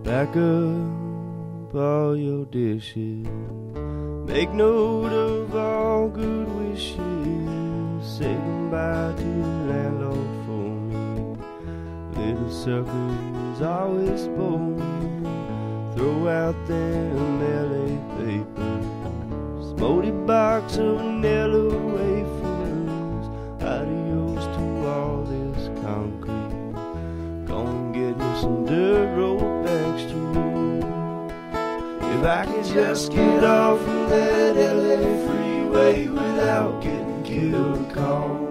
Pack up all your dishes, make note of all good wishes, say goodbye to the landlord for me. Little suckers always spoil me, throw out them LA papers, moldy box of vanilla wafers. Adios to all this concrete, gonna get me some dirt road back street. If I could just get off from that LA freeway without getting killed or caught,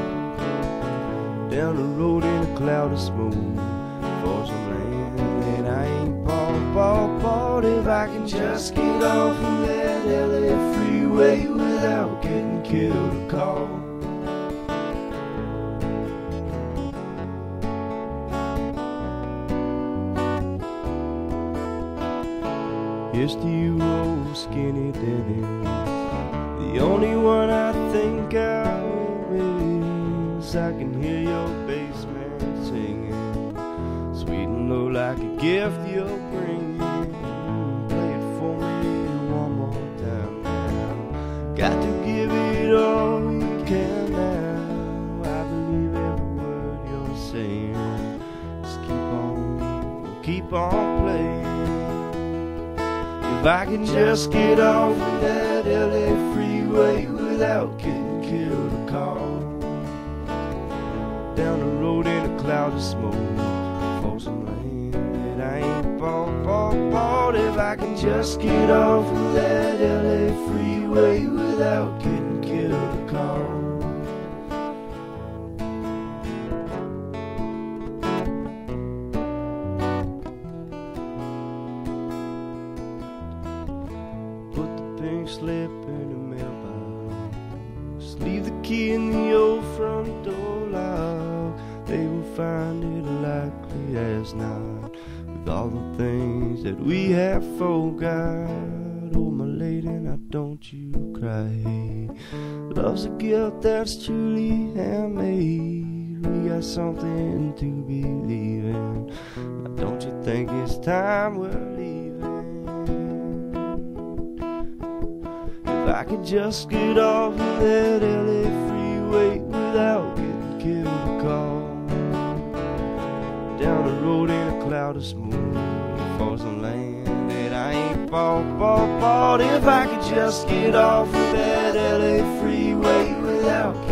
down the road in a cloud of smoke for some land that I ain't bought. If I can just get off from that LA freeway without getting killed or caught. Here's to you, old skinny Dennis, the only one I think I will miss. I can hear your bassman singing, sweet and low like a gift you're bringing. Play it for me one more time now. Got to give it all you can now. I believe every word you're saying. Just keep on playing. If I can just get off of that LA freeway without getting killed or caught, down the road in a cloud of smoke for some land that I ain't bought. If I can just get off of that LA freeway without getting killed or caught. Pink slip in the mailbox, leave the key in the old front door lock. They will find it likely as not, with all the things that we have forgot. Oh my lady, now don't you cry. Love's a gift that's truly handmade. We got something to believe in. Now don't you think it's time we're leaving? If I could just get off of that LA freeway without getting killed or caught, down the road in a cloud of smoke for some land that I ain't bought. If I could just get off of that LA freeway without